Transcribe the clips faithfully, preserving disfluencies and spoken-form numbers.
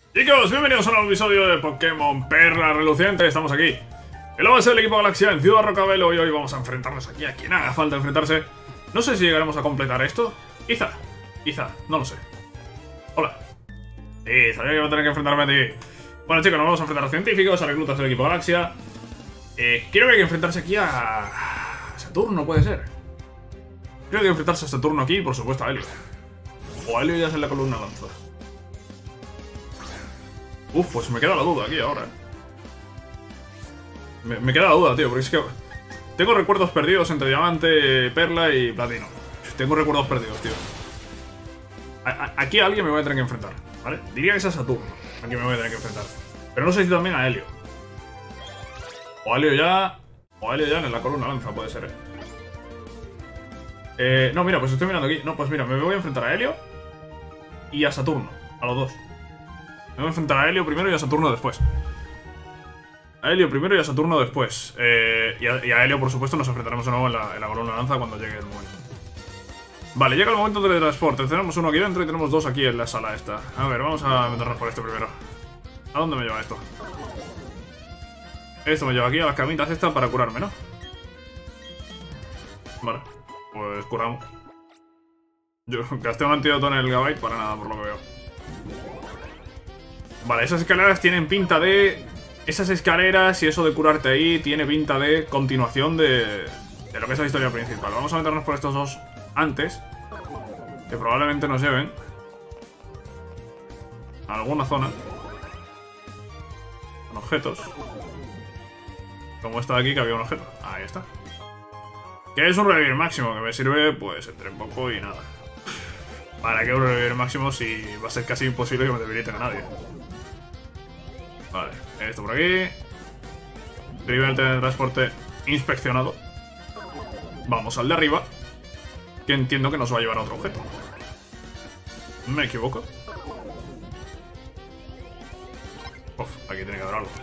Chicos, bienvenidos a un nuevo episodio de Pokémon Perla Reluciente. Estamos aquí en la base del equipo Galaxia en Ciudad Rocabelo y hoy vamos a enfrentarnos aquí a quien haga falta enfrentarse. No sé si llegaremos a completar esto. Quizá, quizá, no lo sé. Hola. Sí, sabía que iba a tener que enfrentarme a ti. Bueno, chicos, nos vamos a enfrentar a científicos, a reclutas del equipo Galaxia. Eh, creo que hay que enfrentarse aquí a... Saturno, puede ser. Creo que hay que enfrentarse a Saturno aquí y por supuesto a Helio. O a Helio ya es en la columna lanza. Uf, pues me queda la duda aquí ahora, ¿eh? Me, me queda la duda, tío, porque es que... Tengo recuerdos perdidos entre Diamante, Perla y Platino. Tengo recuerdos perdidos, tío. A, a, aquí a alguien me voy a tener que enfrentar, ¿vale? Diría que es a Saturno. Aquí me voy a tener que enfrentar. Pero no sé si también a Helio. O a Helio ya... O a Helio ya en la columna lanza, puede ser, ¿eh? Eh, no, mira, pues estoy mirando aquí. No, pues mira, me voy a enfrentar a Helio y a Saturno, a los dos. Me voy a enfrentar a Helio primero y a Saturno después. A Helio primero y a Saturno después. Eh, y, a, y a Helio, por supuesto, nos enfrentaremos de nuevo en la, en la columna lanza cuando llegue el momento. Vale, llega el momento del transporte. Tenemos uno aquí dentro y tenemos dos aquí en la sala esta. A ver, vamos a meternos por este primero. ¿A dónde me lleva esto? Esto me lleva aquí a las camitas estas para curarme, ¿no? Vale, pues curamos. Yo gasté un antídoto en el Gabite para nada, por lo que veo. Vale, esas escaleras tienen pinta de... Esas escaleras y eso de curarte ahí tiene pinta de continuación de... De lo que es la historia principal. Vamos a meternos por estos dos antes, que probablemente nos lleven a alguna zona con objetos. Como esta de aquí que había un objeto. Ahí está. Que es un revivir máximo, que me sirve pues entre poco y nada. ¿Para qué un revivir máximo si va a ser casi imposible que me debiliten a nadie? Vale, esto por aquí. Nivel de transporte inspeccionado. Vamos al de arriba, que entiendo que nos va a llevar a otro objeto. ¿Me equivoco? Uf, aquí tiene que haber algo.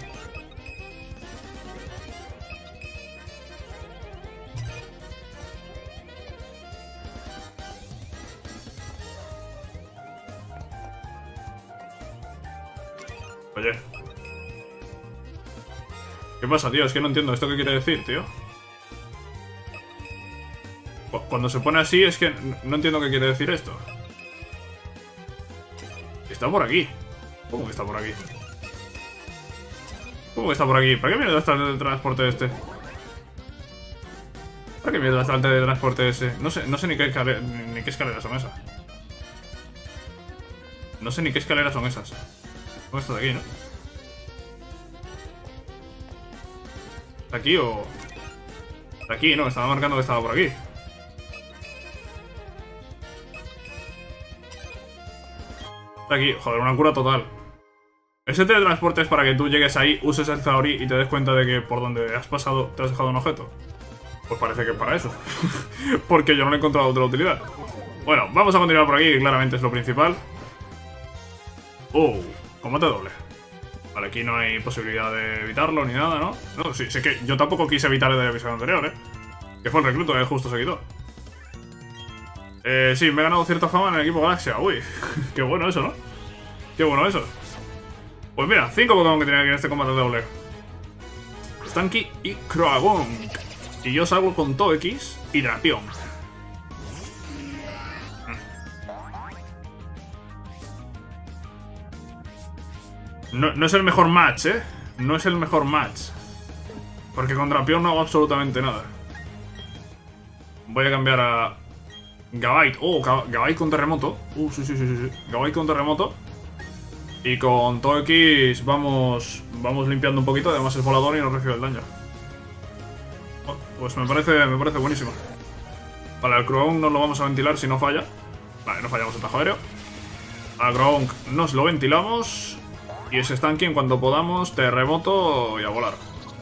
Oye. ¿Qué pasa, tío? Es que no entiendo esto qué quiere decir, tío. Cuando se pone así es que no entiendo qué quiere decir esto. Está por aquí. ¿Cómo que está por aquí? ¿Cómo que está por aquí? ¿Para qué mierda está el transporte este? ¿Para qué mierda está el transporte ese? No sé, no sé ni qué, escalera, ni qué escaleras son esas. No sé ni qué escaleras son esas. ¿Cómo está de aquí, no? ¿Está aquí o...? ¿Está aquí, no? Estaba marcando que estaba por aquí. Está aquí. Joder, una cura total. Ese teletransporte es para que tú llegues ahí, uses el Zaori y te des cuenta de que por donde has pasado te has dejado un objeto. Pues parece que es para eso. Porque yo no le he encontrado otra utilidad. Bueno, vamos a continuar por aquí, que claramente es lo principal. Oh, combate doble. Vale, aquí no hay posibilidad de evitarlo ni nada, ¿no? No, sí, sí que yo tampoco quise evitar el del episodio anterior, ¿eh? Que fue el recluto, que justo se quitó. Eh, sí, me he ganado cierta fama en el equipo Galaxia. Uy, qué bueno eso, ¿no? Qué bueno eso. Pues mira, cinco Pokémon que tiene aquí en este combate doble. Stanky y Croagunk. Y yo salgo con Togekiss y Drapion. No, no es el mejor match, ¿eh? No es el mejor match. Porque con Drapion no hago absolutamente nada. Voy a cambiar a... Gabite. Oh, Gabite con terremoto. Uh, sí, sí, sí, sí. Gabite con terremoto. Y con Togekiss vamos... Vamos limpiando un poquito. Además es volador y no recibe el daño. Oh, pues me parece, me parece buenísimo. Vale, al Croagunk nos lo vamos a ventilar si no falla. Vale, no fallamos el tajo aéreo. Al Croagunk nos lo ventilamos. Y ese Stanky en cuanto podamos, terremoto y a volar.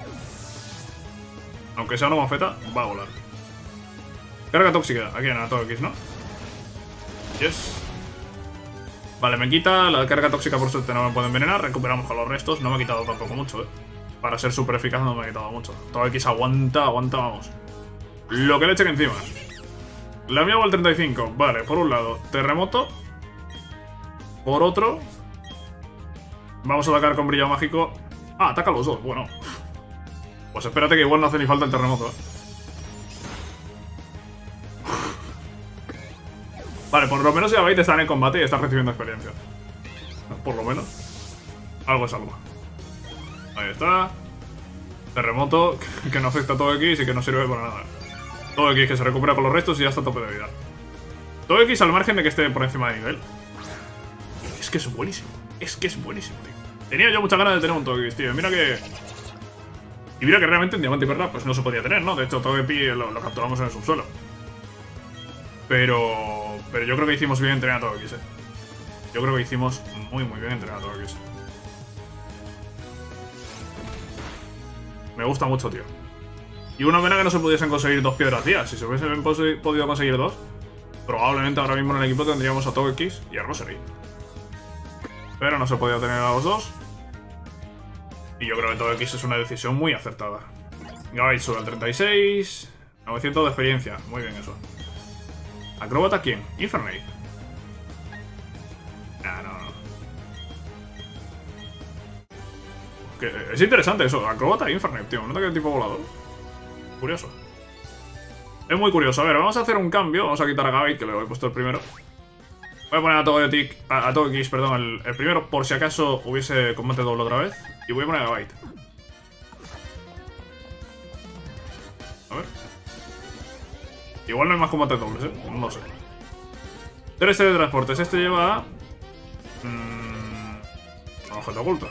Aunque sea una mofeta, va a volar. Carga tóxica, aquí en Togekiss, ¿no? Yes. Vale, me quita la carga tóxica, por suerte no me puede envenenar. Recuperamos con los restos, no me ha quitado tampoco mucho, eh. Para ser súper eficaz no me ha quitado mucho. Togekiss aguanta, aguanta, vamos. Lo que le eche que encima. La mía va al treinta y cinco. Vale, por un lado, terremoto. Por otro... Vamos a atacar con brillo mágico. Ah, ataca a los dos, bueno. Pues espérate que igual no hace ni falta el terremoto, ¿eh? Vale, por lo menos ya Byte está en el combate y está recibiendo experiencia. Por lo menos. Algo es algo. Ahí está. Terremoto, que no afecta a todo X y que no sirve para nada. Todo X que se recupera con los restos y ya está a tope de vida. Todo X al margen de que esté por encima de nivel. Es que es buenísimo. Es que es buenísimo, tío. Tenía yo muchas ganas de tener un todo X, tío. Mira que... Y mira que realmente en Diamante y Perla pues no se podía tener, ¿no? De hecho, todo X lo, lo capturamos en el subsuelo. Pero... Pero yo creo que hicimos bien entrenar a todo X, eh. Yo creo que hicimos muy muy bien entrenar a todo X. Me gusta mucho, tío. Y una pena que no se pudiesen conseguir dos piedras días. Si se hubiesen podido conseguir dos, probablemente ahora mismo en el equipo tendríamos a todo X y a Rosary. Pero no se podía tener a los dos. Y yo creo que todo X es una decisión muy acertada. Gavite sube al treinta y seis. novecientos de experiencia. Muy bien eso. ¿Acróbata quién? Infernape. Nah, no, no. Que es interesante eso. Acróbata e Infernape, tío. ¿No te queda tipo volador? Curioso. Es muy curioso. A ver, vamos a hacer un cambio. Vamos a quitar a Gavite, que le he puesto el primero. Voy a poner a todo, Tic, a, a todo X, perdón, el, el primero, por si acaso hubiese combate doble otra vez. Y voy a poner a Gavite. A ver. Igual no hay más combates dobles, ¿eh? No lo sé. Tres teletransportes. Este lleva... Mmm... Un objeto oculto.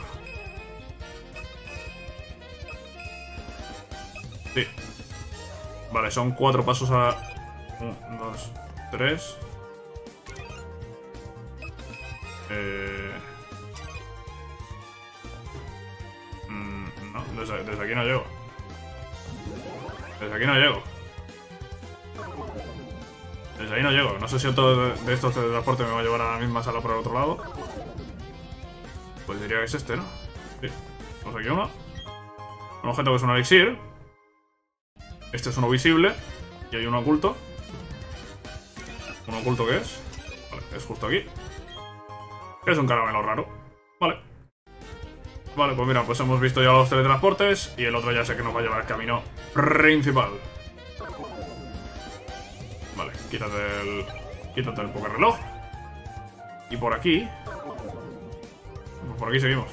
Sí. Vale, son cuatro pasos a... Uno, dos, tres... Eh... Mm, no, desde, desde aquí no llego. Desde aquí no llego. Desde ahí no llego. No sé si otro de, de estos de transporte me va a llevar a la misma sala por el otro lado. Pues diría que es este, ¿no? Sí. Tenemos aquí uno. Un objeto que es un elixir. Este es uno visible. Y hay uno oculto. ¿Un oculto qué es? Vale, es justo aquí. Es un caramelo raro. Vale. Vale, pues mira, pues hemos visto ya los teletransportes. Y el otro ya sé que nos va a llevar al camino principal. Vale, quítate el... Quítate el Pokerreloj. Y por aquí... Pues por aquí seguimos.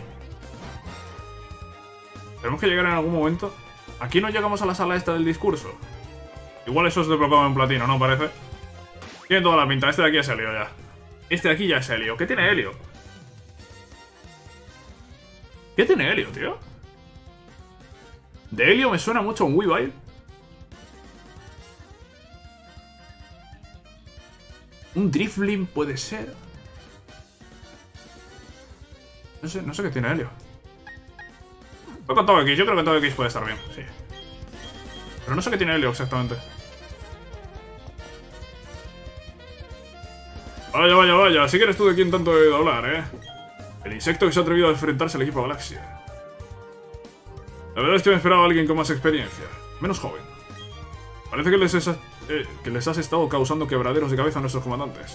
Tenemos que llegar en algún momento... Aquí no llegamos a la sala esta del discurso. Igual eso es de Pokémon Platino, ¿no? Parece. Tiene toda la pinta. Este de aquí es Helio ya. Este de aquí ya es Helio. ¿Qué tiene Helio? ¿Qué tiene Helio, tío? De Helio me suena mucho un Weavile. Un Drifblim puede ser. No sé, no sé qué tiene Helio. Voy con todo X, yo creo que todo X puede estar bien, sí. Pero no sé qué tiene Helio exactamente. Vaya, vaya, vaya, si quieres tú de quién tanto he oído hablar, eh. El insecto que se ha atrevido a enfrentarse al equipo Galaxia. La verdad es que me esperaba a alguien con más experiencia. Menos joven. Parece que les, esa, eh, que les has estado causando quebraderos de cabeza a nuestros comandantes.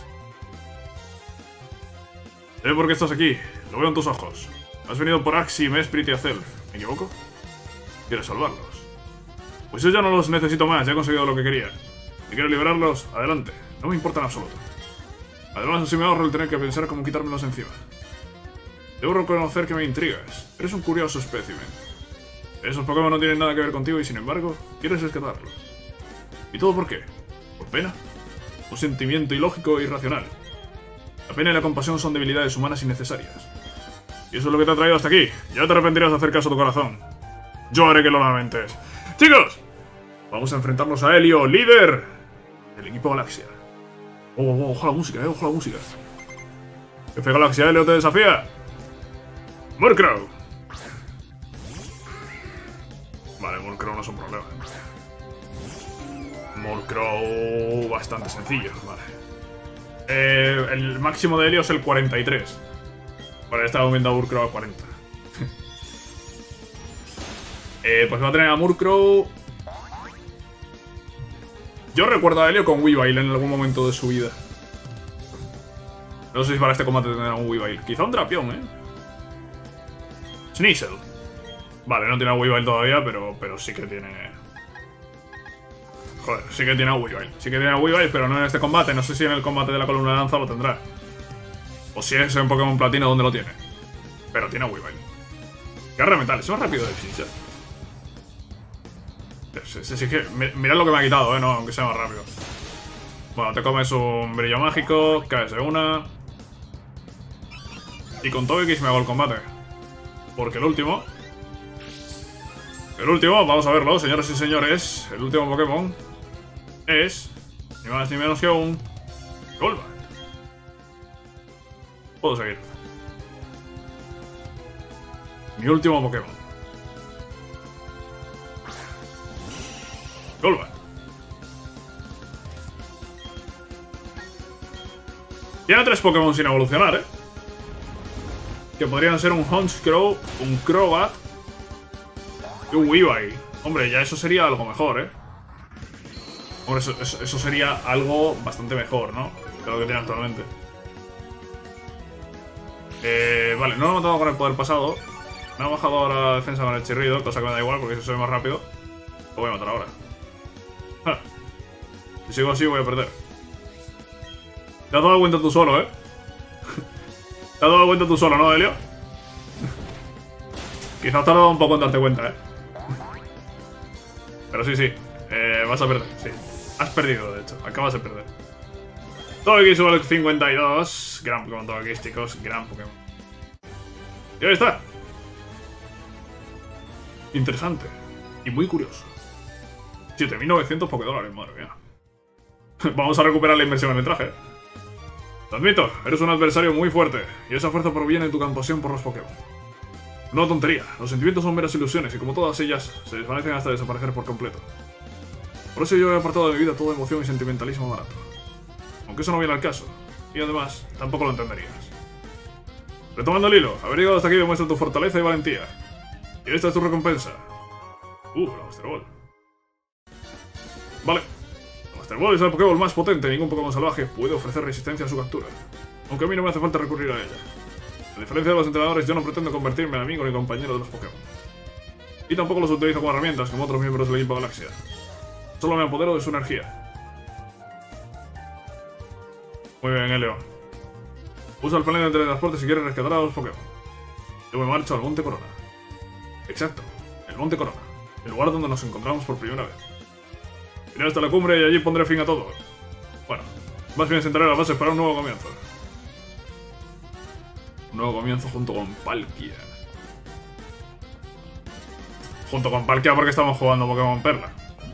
Sé por qué estás aquí. Lo veo en tus ojos. Has venido por Axi, Mesprit y Azelf. ¿Me equivoco? ¿Quieres salvarlos? Pues yo ya no los necesito más. Ya he conseguido lo que quería. Si quieres liberarlos, adelante. No me importa en absoluto. Además, así me ahorro el tener que pensar cómo quitármelos encima. Debo reconocer que me intrigas. Eres un curioso espécimen. Esos Pokémon no tienen nada que ver contigo y sin embargo, quieres rescatarlos. ¿Y todo por qué? ¿Por pena? Un sentimiento ilógico e irracional. La pena y la compasión son debilidades humanas innecesarias. Y eso es lo que te ha traído hasta aquí. Ya te arrepentirás de hacer caso a tu corazón. Yo haré que lo lamentes. ¡Chicos! Vamos a enfrentarnos a Helio, líder del equipo Galaxia. Oh, oh, oh, ojo la música, eh, ojo la música. Jefe Galaxia, Helio te desafía. Murkrow. Vale, Murkrow no es un problema. Murkrow bastante sencillo, vale. Eh, el máximo de Helio es el cuarenta y tres. Vale, estaba viendo a Murkrow a cuarenta. eh, pues va a tener a Murkrow. Yo recuerdo a Helio con Weavile en algún momento de su vida. No sé si para este combate tendrá un Weavile. Quizá un Drapion, ¿eh? Sneasel. Vale, no tiene a Weavile todavía, pero, pero sí que tiene... Joder, sí que tiene a Weavile. Sí que tiene a Weavile, pero no en este combate. No sé si en el combate de la columna de lanza lo tendrá. O si es en Pokémon Platino donde lo tiene. Pero tiene a Weavile. Garra metal, es más rápido de Chincha. Sí, sí, sí, que mirad lo que me ha quitado, eh, no, aunque sea más rápido. Bueno, te comes un brillo mágico, caes de una. Y con Togekiss me hago el combate. Porque el último... El último, vamos a verlo, señoras y señores. El último Pokémon es... Ni más ni menos que un... Golbat. Puedo seguir. Mi último Pokémon. Golbat. Tiene tres Pokémon sin evolucionar, ¿eh? Que podrían ser un Honchkrow, un Crobat y un Weavile. Hombre, ya eso sería algo mejor, ¿eh? Hombre, eso, eso, eso sería algo bastante mejor, ¿no? De lo que tiene actualmente. Eh, vale, no lo he matado con el poder pasado. Me ha bajado ahora la defensa con el chirrido, cosa que me da igual porque si soy más rápido, lo voy a matar ahora. Ja. Si sigo así voy a perder. Te has dado cuenta tú solo, ¿eh? Te has dado cuenta tú solo, ¿no, Helio? Quizás te has dado un poco en darte cuenta, ¿eh? Pero sí, sí. Eh, vas a perder, sí. Has perdido, de hecho. Acabas de perder. Togekiss sube al cincuenta y dos. Gran Pokémon Togekiss, chicos. Gran Pokémon. Y ahí está. Interesante. Y muy curioso. siete mil novecientos Pokédólares, madre mía. Vamos a recuperar la inversión en el traje. Te admito, eres un adversario muy fuerte. Y esa fuerza proviene de tu compasión por los Pokémon. No tontería. Los sentimientos son meras ilusiones y como todas ellas, se desvanecen hasta desaparecer por completo. Por eso yo he apartado de mi vida toda emoción y sentimentalismo barato. Aunque eso no viene al caso. Y además, tampoco lo entenderías. Retomando el hilo, haber llegado hasta aquí demuestra tu fortaleza y valentía. Y esta es tu recompensa. Uh, la Master Ball. Vale. La Master Ball es el Pokéball más potente. Ningún Pokémon salvaje puede ofrecer resistencia a su captura. Aunque a mí no me hace falta recurrir a ella. A diferencia de los entrenadores, yo no pretendo convertirme en amigo ni compañero de los Pokémon. Y tampoco los utilizo como herramientas como otros miembros del equipo Galaxia. Solo me apodero de su energía. Muy bien, Helio. Usa el panel de teletransporte si quieres rescatar a los Pokémon. Yo me marcho al Monte Corona. Exacto, el Monte Corona. El lugar donde nos encontramos por primera vez. Iré hasta la cumbre y allí pondré fin a todo. Bueno, más bien sentaré las bases para un nuevo comienzo. Un nuevo comienzo junto con Palkia. Junto con Palkia porque estamos jugando Pokémon Perla.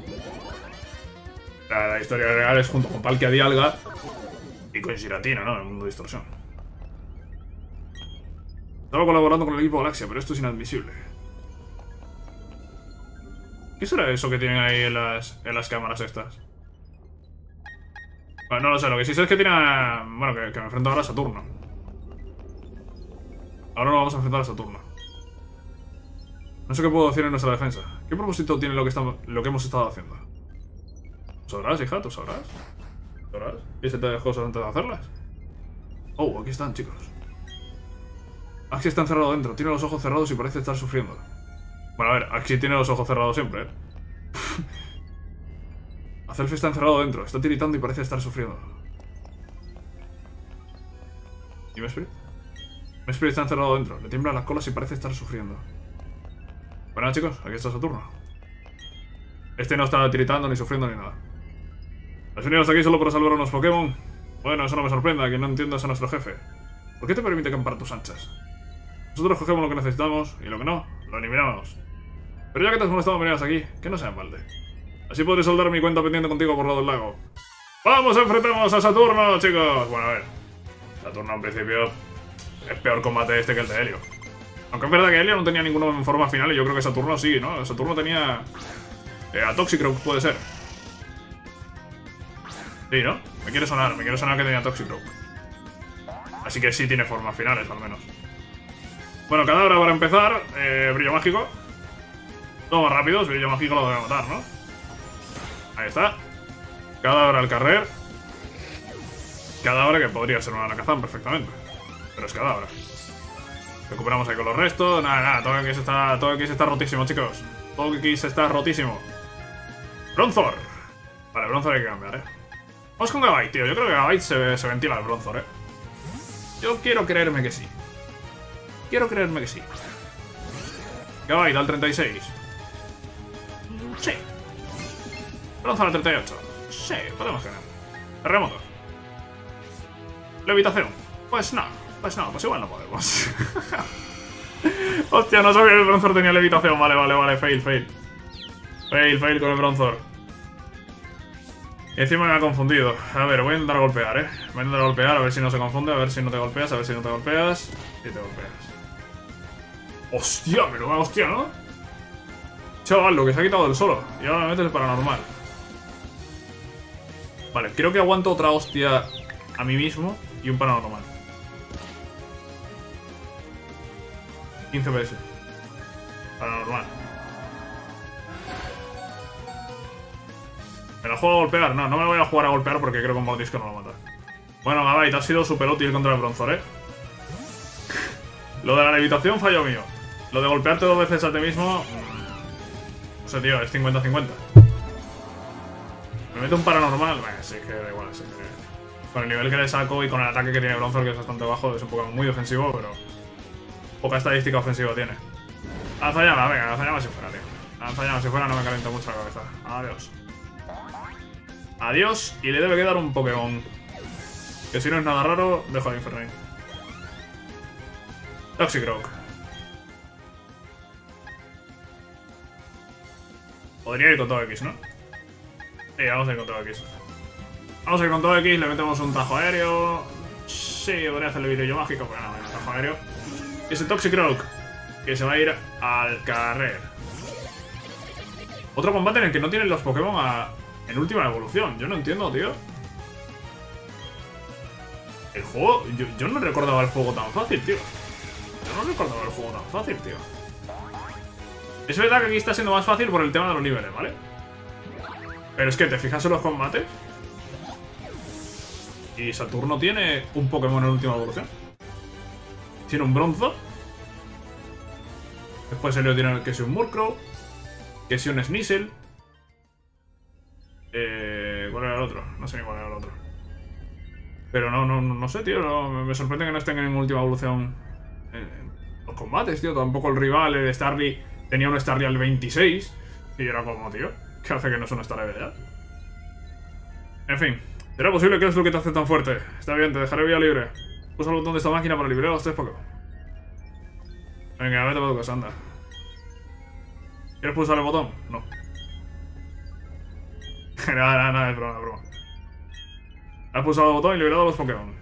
La, la historia real es junto con Palkia Dialga y con Giratina, ¿no? En el mundo de distorsión. Estaba colaborando con el equipo Galaxia, pero esto es inadmisible. ¿Qué será eso que tienen ahí en las, en las cámaras estas? Bueno, no lo sé, lo que sí sé es que tiene... Bueno, que, que me enfrento ahora a Saturno. Ahora nos vamos a enfrentar a Saturno. No sé qué puedo decir en nuestra defensa. ¿Qué propósito tiene lo que, estamos, lo que hemos estado haciendo? ¿Tú sabrás, hija? ¿Tú sabrás? ¿Sabrás? ¿Y se te dejó cosas antes de hacerlas? Oh, aquí están, chicos. Axi está encerrado dentro. Tiene los ojos cerrados y parece estar sufriendo. Bueno, a ver, Axi tiene los ojos cerrados siempre, ¿eh? Azelf está encerrado dentro. Está tiritando y parece estar sufriendo. ¿Y Mesprit? Mesprit está encerrado dentro. Le tiemblan las colas y parece estar sufriendo. Bueno, chicos, aquí está Saturno. Este no está tiritando ni sufriendo ni nada. ¿Has venido hasta aquí solo para salvar a unos Pokémon? Bueno, eso no me sorprenda, que no entiendas a nuestro jefe. ¿Por qué te permite acampar a tus anchas? Nosotros cogemos lo que necesitamos y lo que no, lo eliminamos. Pero ya que te has molestado en venir hasta aquí, que no sea en balde. Así podré saldar mi cuenta pendiente contigo por lado del lago. ¡Vamos, enfrentemos a Saturno, chicos! Bueno, a ver. Saturno, en principio, es peor combate este que el de Helio. Aunque es verdad que Helio no tenía ninguno en forma final y yo creo que Saturno sí, ¿no? Saturno tenía... Eh, a Toxicroak puede ser. Sí, ¿no? Me quiere sonar, me quiere sonar que tenía Toxicroak. Así que sí tiene formas finales, al menos. Bueno, Cadabra para empezar. Eh, brillo mágico. Todo más rápido, brillo mágico lo debe matar, ¿no? Ahí está. Cadabra al carrer. Cadabra que podría ser una Alakazam perfectamente. Pero es Cadabra. Recuperamos ahí con los restos. Nada, nada, todo X está, todo X está rotísimo, chicos. Todo X está rotísimo. Bronzor. Vale, Bronzor hay que cambiar, eh. Vamos con Gabite, tío. Yo creo que Gabite se, se ventila el Bronzor, eh. Yo quiero creerme que sí. Quiero creerme que sí. Gabite al treinta y seis. Sí. Bronzor al treinta y ocho. Sí, podemos ganar. Terremoto. Levitación. Pues no. Pues no, pues igual no podemos. Hostia, no sabía que el Bronzor tenía levitación. Vale, vale, vale. Fail, fail. Fail, fail con el Bronzor. Y encima me ha confundido. A ver, voy a intentar golpear, eh. Voy a intentar golpear, a ver si no se confunde. A ver si no te golpeas, a ver si no te golpeas. Y te golpeas. Hostia, pero va hostia, ¿no? Chaval, lo que se ha quitado del solo. Y ahora me metes el paranormal. Vale, creo que aguanto otra hostia a mí mismo y un paranormal. quince P S. Paranormal. ¿Me la juego a golpear? No, no me la voy a jugar a golpear porque creo que un mordisco no lo mata. Bueno, Gabite, ha sido súper útil contra el Bronzor, ¿eh? Lo de la levitación fallo mío. Lo de golpearte dos veces a ti mismo... No sé, tío, es cincuenta cincuenta. Me meto un paranormal. Bueno, sí, que da igual, sí, que... Con el nivel que le saco y con el ataque que tiene Bronzor, que es bastante bajo, es un Pokémon muy defensivo, pero... Poca estadística ofensiva tiene. Lanzallamas, venga, lanzallamas si fuera, tío. Lanzallamas si fuera, no me calienta mucho la cabeza. Adiós. Adiós, y le debe quedar un Pokémon. Que si no es nada raro, dejo a Infernape. Toxicroak. Podría ir con todo X, ¿no? Sí, vamos a ir con todo X. Vamos a ir con todo X, le metemos un tajo aéreo. Sí, podría hacerle vídeo mágico, pero no, un tajo aéreo. Y ese Toxicroak, que se va a ir al carrer. Otro combate en el que no tienen los Pokémon a... en última evolución. Yo no entiendo, tío. El juego... Yo, yo no recordaba el juego tan fácil, tío. Yo no recordaba el juego tan fácil, tío. Es verdad que aquí está siendo más fácil por el tema de los niveles, ¿vale? Pero es que te fijas en los combates. Y Saturno tiene un Pokémon en última evolución. Tiene un Bronzor. Después Helio tiene que si un Murkrow. Que si un Sneasel. Eh, ¿Cuál era el otro? No sé ni cuál era el otro. Pero no, no, no sé, tío. No, me sorprende que no estén en última evolución en los combates, tío. Tampoco el rival, el Starly, tenía un Starly al veintiséis. Y era como, tío, ¿qué hace que no es un Starly ya? En fin, ¿será posible? ¿Qué es lo que te hace tan fuerte? Está bien, te dejaré vía libre. Usa el botón de esta máquina para liberar a los tres Pokémon. Venga, vete para tu casa, anda. ¿Quieres pulsar el botón? No. Nada, nada, nada, es broma, es broma. Has pulsado el botón y liberado a los Pokémon.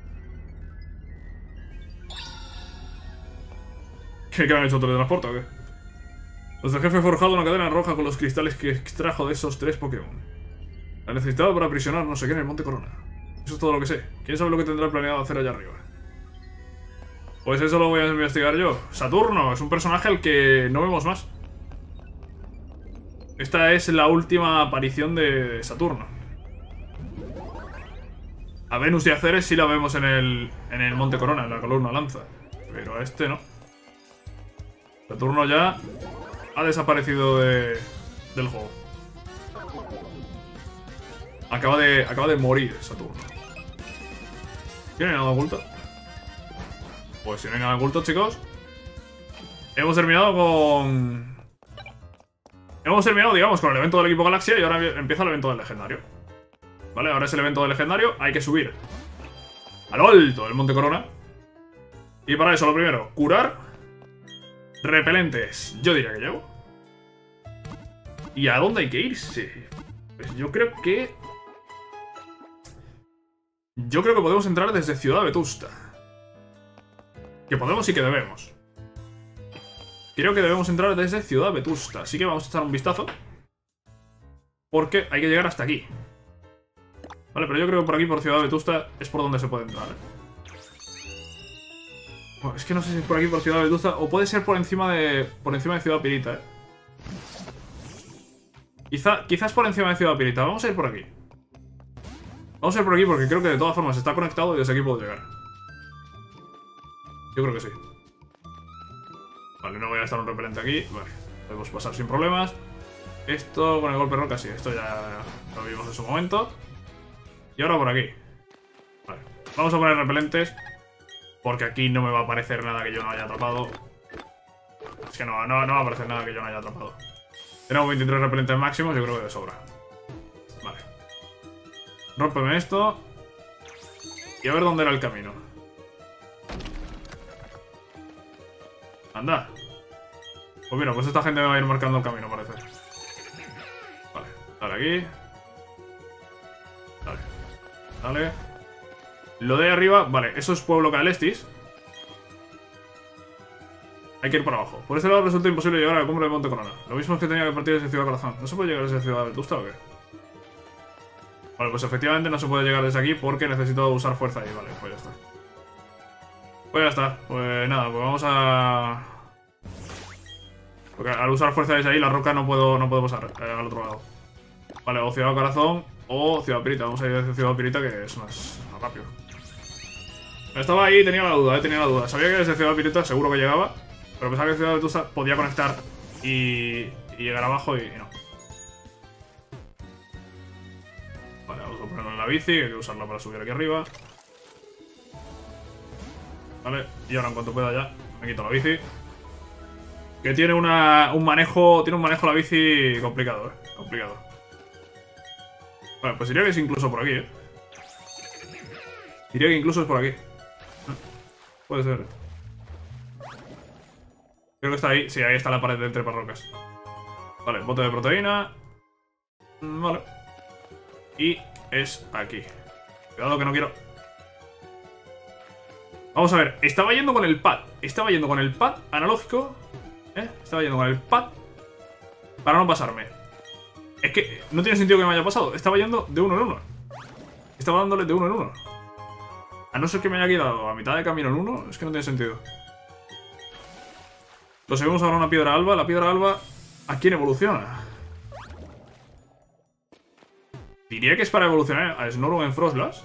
¿Qué, qué han hecho? ¿Teletransporte o qué? Los del jefe forjado una cadena roja con los cristales que extrajo de esos tres Pokémon. La necesitaba para aprisionar no sé qué en el Monte Corona. Eso es todo lo que sé. ¿Quién sabe lo que tendrá planeado hacer allá arriba? Pues eso lo voy a investigar yo. Saturno es un personaje al que no vemos más. Esta es la última aparición de Saturno. A Venus y a Ceres sí la vemos en el, en el Monte Corona, en la columna lanza. Pero a este no. Saturno ya ha desaparecido de, del juego. Acaba de, acaba de morir Saturno. ¿Tiene nada oculto? Pues si no hay nada oculto, chicos. Hemos terminado con... Hemos terminado, digamos, con el evento del equipo Galaxia y ahora empieza el evento del legendario. Vale, ahora es el evento del legendario. Hay que subir a lo alto del Monte Corona. Y para eso, lo primero, curar. Repelentes, yo diría que llevo. ¿Y a dónde hay que irse? Pues yo creo que... Yo creo que podemos entrar desde Ciudad Vetusta. Que podemos y que debemos. Creo que debemos entrar desde Ciudad Vetusta. Así que vamos a echar un vistazo. Porque hay que llegar hasta aquí. Vale, pero yo creo que por aquí, por Ciudad Vetusta, es por donde se puede entrar, ¿eh? Bueno, es que no sé si es por aquí, por Ciudad Vetusta, o puede ser por encima de por encima de Ciudad Pirita, ¿eh? Quizá, quizás por encima de Ciudad Pirita. Vamos a ir por aquí. Vamos a ir por aquí porque creo que de todas formas está conectado y desde aquí puedo llegar. Yo creo que sí. Vale, no voy a gastar un repelente aquí. Vale, podemos pasar sin problemas. Esto con el golpe roca, sí, esto ya lo vimos en su momento. Y ahora por aquí. Vale, vamos a poner repelentes. Porque aquí no me va a aparecer nada que yo no haya atrapado. Es que no, no, no va a aparecer nada que yo no haya atrapado. Tenemos veintitrés repelentes máximos, yo creo que de sobra. Vale. Rómpeme esto. Y a ver dónde era el camino. Anda. Pues mira, pues esta gente me va a ir marcando el camino, parece. Vale, dale aquí. Dale. Dale. Lo de arriba, vale, eso es Pueblo Calestis. Hay que ir por abajo. Por este lado resulta imposible llegar a la cumbre de Monte Corona. Lo mismo es que tenía que partir desde Ciudad Corazón. ¿No se puede llegar desde Ciudad Vetusta o qué? Vale, pues efectivamente no se puede llegar desde aquí porque necesito usar fuerza ahí. Vale, pues ya está. Pues ya está. Pues nada, pues vamos a... Porque al usar fuerza desde ahí la roca no puedo, no puedo pasar eh, al otro lado. Vale, o Ciudad Corazón o Ciudad Pirita. Vamos a ir desde Ciudad Pirita que es más, más rápido. Estaba ahí y tenía la duda, eh, tenía la duda. Sabía que desde Ciudad Pirita seguro que llegaba. Pero pensaba que Ciudad Vetusta podía conectar y, y llegar abajo y, y no. Vale, vamos a ponerlo en la bici, que hay que usarla para subir aquí arriba. Vale, y ahora en cuanto pueda ya me quito la bici. Que tiene una, un manejo, tiene un manejo la bici complicado, eh, complicado. Vale, pues diría que es incluso por aquí, eh. Diría que incluso es por aquí. Puede ser. Creo que está ahí. Sí, ahí está la pared de entre parrocas. Vale, bote de proteína. Vale. Y es aquí. Cuidado que no quiero. Vamos a ver. Estaba yendo con el pad. Estaba yendo con el pad analógico. ¿Eh? Estaba yendo con el pad para no pasarme. Es que no tiene sentido que me haya pasado. Estaba yendo de uno en uno. Estaba dándole de uno en uno. A no ser que me haya quedado a mitad de camino en uno, es que no tiene sentido. Conseguimos ahora una piedra alba. La piedra alba, ¿a quién evoluciona? Diría que es para evolucionar a Snorlax en Frostlass.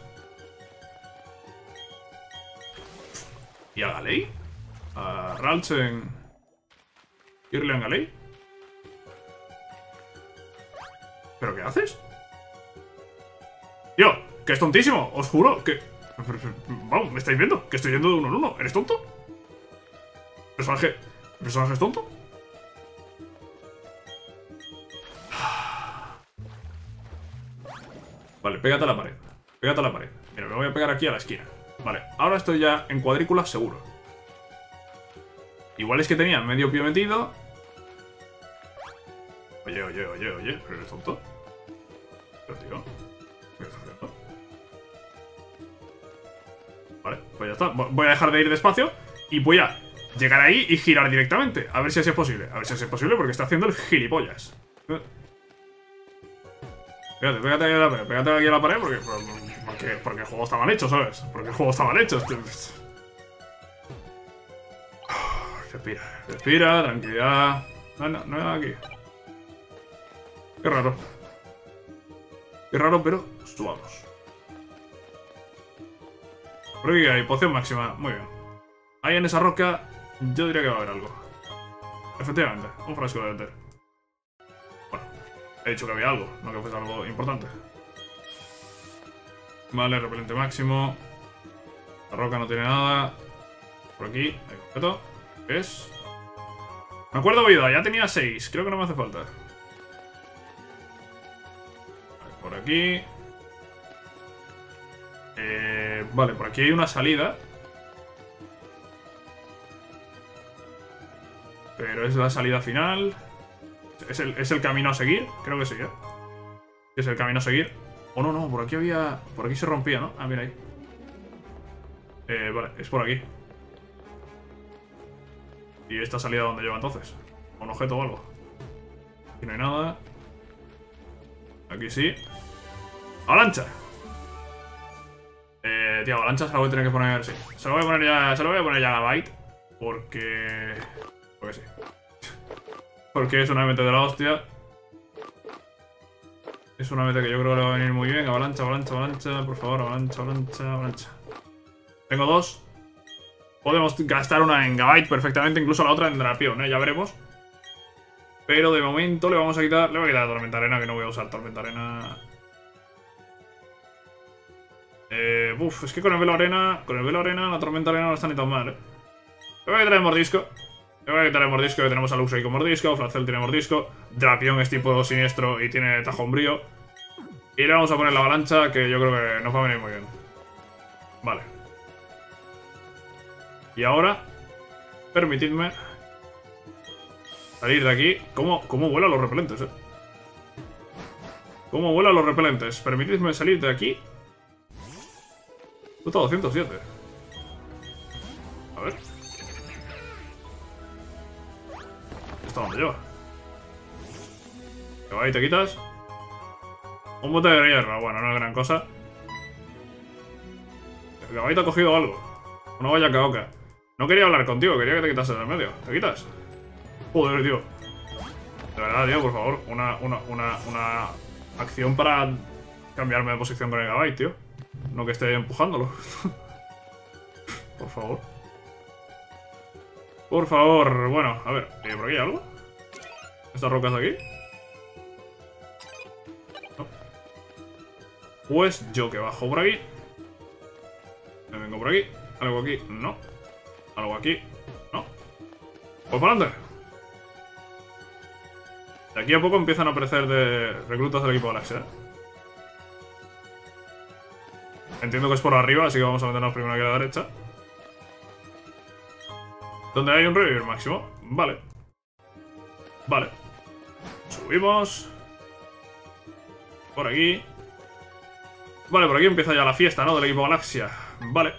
¿Y a Galei? ¿A Ralts en... Irle en Galei? ¿Pero qué haces? Tío, que es tontísimo, os juro que... Vamos, ¿me estáis viendo? Que estoy yendo de uno en uno. ¿Eres tonto? ¿El personaje... ¿El personaje es tonto? Vale, pégate a la pared. Pégate a la pared. Mira, me voy a pegar aquí a la esquina. Vale, ahora estoy ya en cuadrícula seguro. Igual es que tenía medio pie metido. Oye, oye, oye, oye, ¿pero eres tonto? Pero tío, ¿qué estás haciendo? Vale, pues ya está. Voy a dejar de ir despacio y voy a llegar ahí y girar directamente. A ver si así es posible. A ver si así es posible porque está haciendo el gilipollas. Pégate, pégate aquí a la pared. Pégate aquí a la pared porque, porque, porque el juego está mal hecho, ¿sabes? Porque el juego está mal hecho. Respira, respira, tranquilidad. No, no, no hay nada aquí. Qué raro. Qué raro, pero subamos. Por aquí hay poción máxima. Muy bien. Ahí en esa roca yo diría que va a haber algo. Efectivamente, un frasco de éter. Bueno, he dicho que había algo, no que fuese algo importante. Vale, repelente máximo. La roca no tiene nada. Por aquí hay objeto. ¿Qué es? Me acuerdo vida, ya tenía seis. Creo que no me hace falta. Vale, por aquí. Eh, vale, por aquí hay una salida. Pero es la salida final. ¿Es el, es el camino a seguir? Creo que sí, ¿eh? Es el camino a seguir. Oh, no, no, por aquí había... Por aquí se rompía, ¿no? Ah, mira ahí. Eh, vale, es por aquí. ¿Y esta salida dónde lleva entonces? ¿Un objeto o algo? Aquí no hay nada. Aquí sí. ¡Avalancha! Eh, tío, avalancha se la voy a tener que poner... Sí, se lo voy a poner ya... Se lo voy a poner ya a la Byte. Porque... Porque sí. Porque es una meta de la hostia. Es una meta que yo creo que le va a venir muy bien. Avalancha, avalancha, avalancha. Por favor, avalancha, avalancha, avalancha. Tengo dos. Podemos gastar una en Gabite perfectamente, incluso la otra en Drapion, ¿eh? Ya veremos. Pero de momento le vamos a quitar... Le voy a quitar la Tormenta Arena, que no voy a usar Tormenta Arena. Eh, uf, es que con el Velo Arena... Con el Velo Arena, la Tormenta Arena no está ni tan mal, ¿eh? Le voy a quitar el Mordisco. Le voy a quitar el Mordisco, que tenemos a Luxray con Mordisco. Flacel tiene Mordisco. Drapion es tipo siniestro y tiene Tajombrío. Y le vamos a poner la Avalancha, que yo creo que nos va a venir muy bien. Vale. Y ahora... Permitidme... Salir de aquí. ¿Cómo, cómo vuelan los repelentes, eh? ¿Cómo vuelan los repelentes? Permitidme salir de aquí. Puta doscientos siete. A ver. ¿Esto dónde lleva? Que va y te quitas. Un bote de hierro. Bueno, no es gran cosa. El caballo ha cogido algo. Una valla caoca. No quería hablar contigo, quería que te quitases del medio. ¿Te quitas? Joder, tío. De verdad, tío, por favor. Una, una, una, una acción para cambiarme de posición con el Gabite, tío. No que esté empujándolo. Por favor. Por favor. Bueno, a ver. ¿Por aquí hay algo? ¿Estas rocas de aquí? No. Pues yo que bajo por aquí. Me vengo por aquí. Algo aquí. No. Algo aquí. No. Pues para adelante. De aquí a poco empiezan a aparecer de reclutas del equipo Galaxia, ¿eh? Entiendo que es por arriba, así que vamos a meternos primero aquí a la derecha. ¿Dónde hay un revivir máximo? Vale. Vale. Subimos. Por aquí. Vale, por aquí empieza ya la fiesta, ¿no? Del equipo Galaxia. Vale.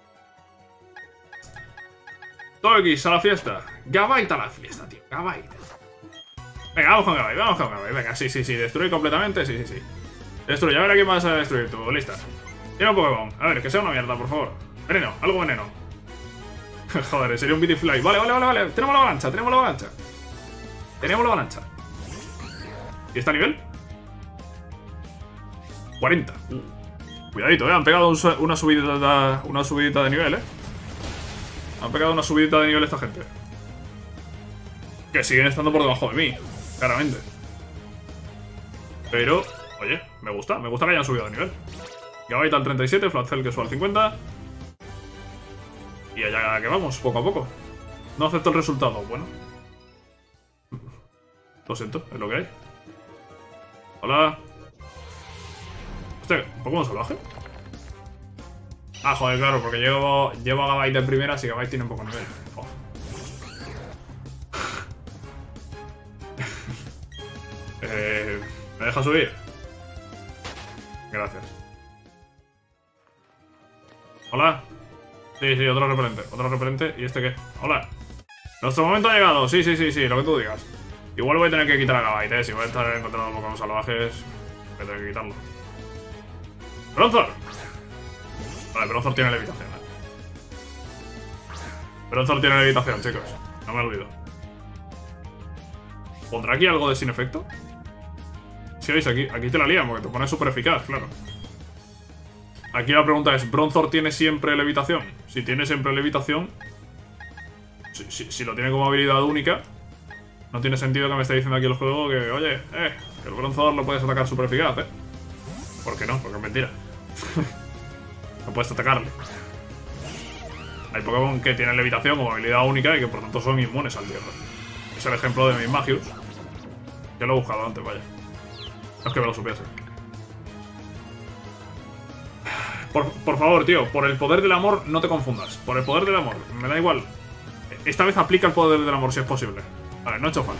Todo X a la fiesta. Gabite a la fiesta, tío. Gabite. Venga, vamos con Gabite, vamos con Gabite. Venga, sí, sí, sí. Destruir completamente, sí, sí, sí. Destruye, a ver a quién vas a destruir tú. Lista. Tiene un Pokémon. A ver, que sea una mierda, por favor. Veneno, algo veneno. Joder, sería un Bittyfly. Vale, vale, vale, vale. Tenemos la avalancha, tenemos la avalancha. Tenemos la avalancha. ¿Y está a nivel? cuarenta. Uh. Cuidadito, eh. Han pegado un, una subidita, una subidita de nivel, eh. Han pegado una subidita de nivel esta gente. Que siguen estando por debajo de mí. Claramente. Pero, oye, me gusta. Me gusta que hayan subido de nivel. Gabite al treinta y siete, Flacel que sube al cincuenta. Y allá que vamos, poco a poco. No acepto el resultado, bueno. Lo siento, es lo que hay. Hola. Hostia, ¿un Pokémon salvaje? Ah, joder, claro, porque llevo, llevo a Gabite en primera, así que Gabite tiene un poco de nivel. Oh. eh, ¿Me deja subir? Gracias. Hola. Sí, sí, otro repelente. Otro repelente. ¿Y este qué? Hola. Nuestro momento ha llegado. Sí, sí, sí, sí, lo que tú digas. Igual voy a tener que quitar a Gabite, ¿eh? Si voy a estar encontrando Pokémon salvajes, voy a tener que quitarlo. ¡Bronzor! Vale, Bronzor tiene levitación, ¿eh? Bronzor tiene levitación, chicos. No me olvido. ¿Pondrá aquí algo de sin efecto? Si veis, aquí, aquí te la lían, porque te pone súper eficaz, claro. Aquí la pregunta es, ¿Bronzor tiene siempre levitación? Si tiene siempre levitación, si, si, si lo tiene como habilidad única, no tiene sentido que me esté diciendo aquí el juego que, oye, eh, que el Bronzor lo puedes atacar súper eficaz, ¿eh? ¿Por qué no? Porque es mentira. No puedes atacarle. Hay Pokémon que tienen levitación como habilidad única y que por tanto son inmunes al hierro. Es el ejemplo de mis Magius. Yo lo he buscado antes, vaya. No es que me lo supiese. Por, por favor, tío, por el poder del amor no te confundas. Por el poder del amor, me da igual. Esta vez aplica el poder del amor si es posible. Vale, no ha hecho falta.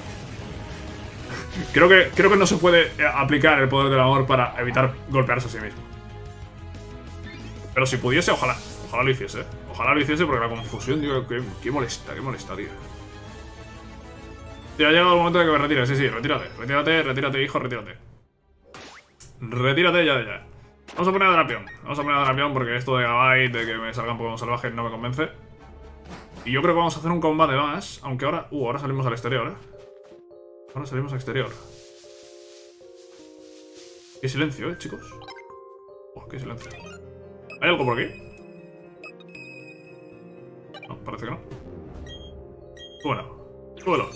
Creo que, creo que no se puede aplicar el poder del amor para evitar golpearse a sí mismo. Pero si pudiese, ojalá. Ojalá lo hiciese, ¿eh? Ojalá lo hiciese porque la confusión, tío, qué, qué molesta, qué molesta, tío. Ya ha llegado el momento de que me retire. Sí, sí, retírate. Retírate, retírate, hijo, retírate. Retírate ya, ya. Vamos a poner a Drapion. Vamos a poner a Drapion porque esto de Gabite, de que me salgan Pokémon salvajes, no me convence. Y yo creo que vamos a hacer un combate más. Aunque ahora... Uh, ahora salimos al exterior, ¿eh? Ahora salimos al exterior. Qué silencio, ¿eh, chicos? Oh, qué silencio. ¿Hay algo por aquí? parece que no. Bueno, súbelo.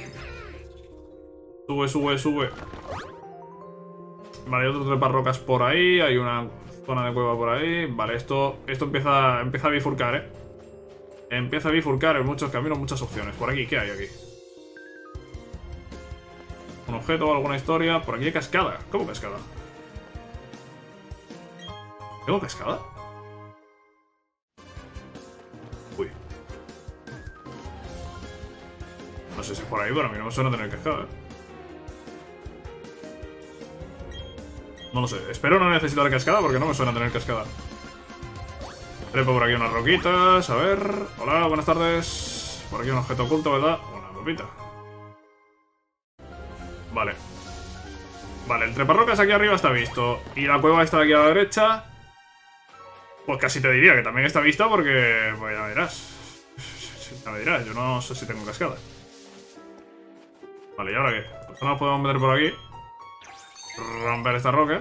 Sube, sube, sube. Vale, hay otro treparrocas por ahí. Hay una zona de cueva por ahí. Vale, esto, esto empieza, empieza a bifurcar, ¿eh? Empieza a bifurcar en muchos caminos, muchas opciones. Por aquí, ¿qué hay aquí? Un objeto o alguna historia. Por aquí hay cascada. ¿Cómo cascada? ¿Tengo cascada? Uy. No sé si es por ahí, pero a mí no me suena tener cascada, ¿eh? No lo sé. Espero no necesitar cascada porque no me suena tener cascada. Trepo por aquí unas roquitas. A ver. Hola, buenas tardes. Por aquí un objeto oculto, ¿verdad? Una pepita. Vale. Vale, el treparrocas aquí arriba está visto. Y la cueva está aquí a la derecha. Pues casi te diría que también está vista porque... Pues ya me dirás. Ya me dirás, yo no sé si tengo cascada. Vale, ¿y ahora qué? Pues nos podemos meter por aquí. Romper esta roca.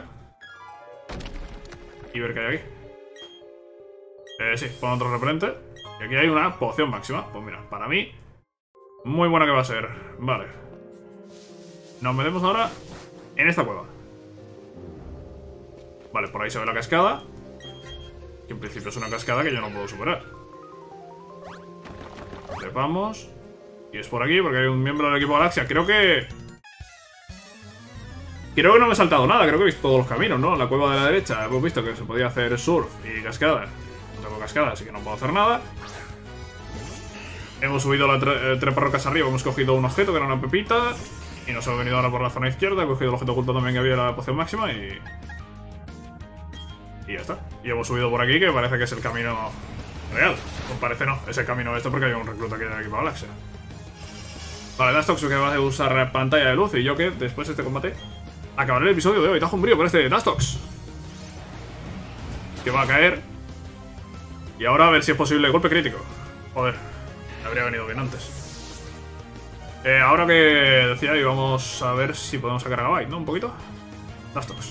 Y ver qué hay aquí. Eh, sí, pon otro repelente. Y aquí hay una poción máxima. Pues mira, para mí, muy buena que va a ser. Vale. Nos metemos ahora en esta cueva. Vale, por ahí se ve la cascada. Que en principio es una cascada que yo no puedo superar. Trepamos. Y es por aquí porque hay un miembro del equipo Galaxia. Creo que... Creo que no me he saltado nada. Creo que he visto todos los caminos, ¿no? En la cueva de la derecha hemos visto que se podía hacer surf y cascada. No tengo cascada, así que no puedo hacer nada. Hemos subido la tre treparrocas arriba. Hemos cogido un objeto que era una pepita. Y nos hemos venido ahora por la zona izquierda. He cogido el objeto oculto también que había la poción máxima y... Y ya está. Y hemos subido por aquí, que parece que es el camino real. Pues parece no, es el camino este porque hay un recluta aquí del equipo Galaxia. Vale, Dastox que va a usar pantalla de luz. Y yo que después de este combate acabaré el episodio de hoy. Tajo un brío con este Dastox. Que va a caer. Y ahora a ver si es posible golpe crítico. Joder, me habría venido bien antes. Eh, ahora que decía, y vamos a ver si podemos sacar a Gabite, ¿no? Un poquito. Dastox.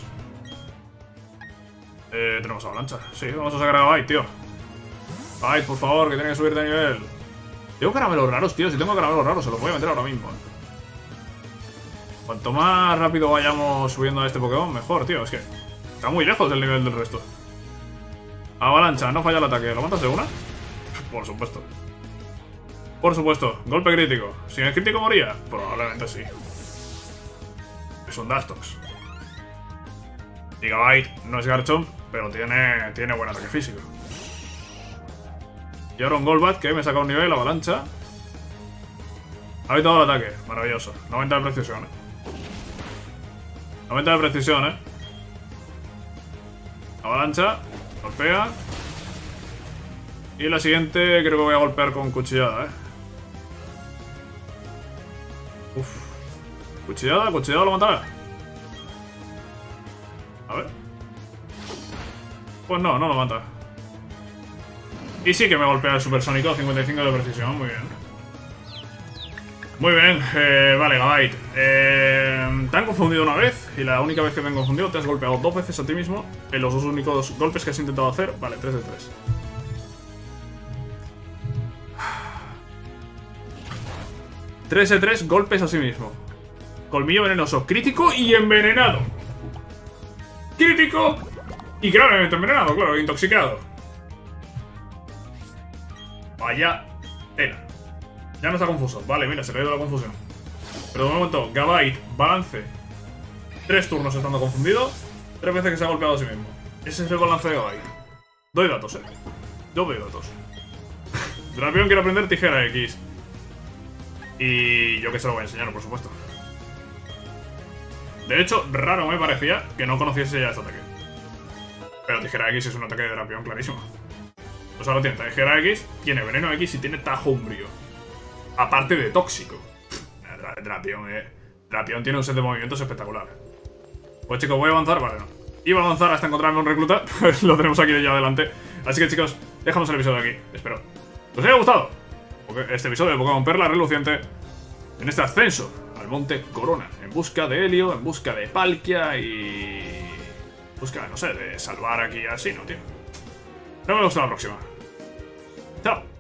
Eh, tenemos avalancha. Sí, vamos a sacar a Gabite, tío. Gabite, por favor, que tiene que subir de nivel. Tengo caramelos raros, tío. Si tengo caramelos raros, se los voy a meter ahora mismo. Cuanto más rápido vayamos subiendo a este Pokémon, mejor, tío. Es que está muy lejos del nivel del resto. Avalancha, no falla el ataque. ¿Lo matas de una? Por supuesto. Por supuesto. Golpe crítico. ¿Sin el crítico moría? Probablemente sí. Es un Dastox. Gigabyte no es Garchomp, pero tiene, tiene buen ataque físico. Y ahora un Golbat que me saca un nivel, avalancha. Ha evitado el ataque, maravilloso. noventa de precisión, eh. noventa de precisión, eh. Avalancha, golpea. Y la siguiente creo que voy a golpear con cuchillada, eh. Uf. Cuchillada, cuchillada lo matará. A ver. Pues no, no lo mata. Y sí que me golpea el supersónico, cincuenta y cinco de precisión, muy bien. Muy bien, eh, vale, Gabite. Eh, te han confundido una vez, y la única vez que te han confundido te has golpeado dos veces a ti mismo en los dos únicos golpes que has intentado hacer. Vale, tres de tres. tres de tres golpes a sí mismo. Colmillo venenoso, crítico y envenenado. Crítico y gravemente envenenado, claro, intoxicado. Vaya tela. Ya no está confuso. Vale, mira, se le ha ido la confusión. Pero de momento, Gabite, balance. Tres turnos estando confundido. Tres veces que se ha golpeado a sí mismo. Ese es el balance de Gabite. Doy datos, eh. Yo doy datos. Drapion quiere aprender tijera X. Y yo que se lo voy a enseñar, por supuesto. De hecho, raro me parecía que no conociese ya este ataque. Pero tijera X es un ataque de Drapion clarísimo. Pues ahora tiene tijera X, tiene veneno X y tiene tajo umbrío. Aparte de tóxico. Drapion, eh. Drapion tiene un set de movimientos espectacular. Pues chicos, voy a avanzar, vale, no. Iba a avanzar hasta encontrarme un recluta. Pues lo tenemos aquí ya adelante. Así que chicos, dejamos el episodio aquí. Espero que os haya gustado este episodio de Pokémon Perla Reluciente. En este ascenso al Monte Corona. En busca de Helio, en busca de Palkia y... En busca, no sé, de salvar aquí así, ¿no, tío? Nos vemos en la próxima. Chao.